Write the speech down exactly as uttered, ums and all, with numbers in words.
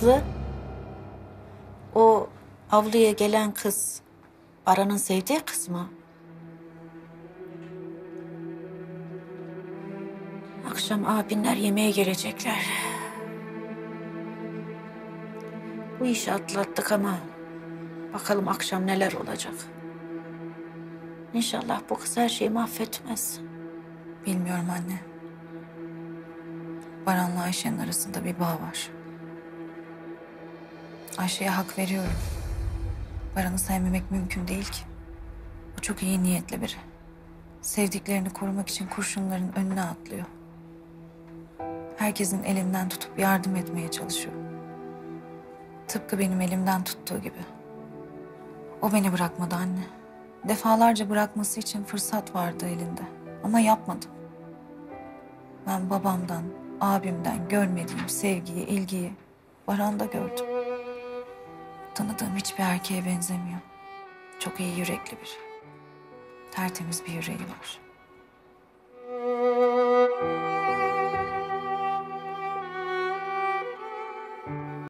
Nazlı, o avluya gelen kız Baran'ın sevdiği kız mı? Akşam abinler yemeğe gelecekler. Bu işi atlattık ama bakalım akşam neler olacak. İnşallah bu kız her şeyi mahvetmez. Bilmiyorum anne. Baran'la Ayşe'nin arasında bir bağ var. Ayşe'ye hak veriyorum. Baran'ı sevmemek mümkün değil ki. O çok iyi niyetli biri. Sevdiklerini korumak için kurşunların önüne atlıyor. Herkesin elinden tutup yardım etmeye çalışıyor. Tıpkı benim elimden tuttuğu gibi. O beni bırakmadı anne. Defalarca bırakması için fırsat vardı elinde. Ama yapmadı. Ben babamdan, abimden görmediğim sevgiyi, ilgiyi Baran'da gördüm. Tanıdığım hiçbir erkeğe benzemiyor. Çok iyi yürekli biri. Tertemiz bir yüreği var.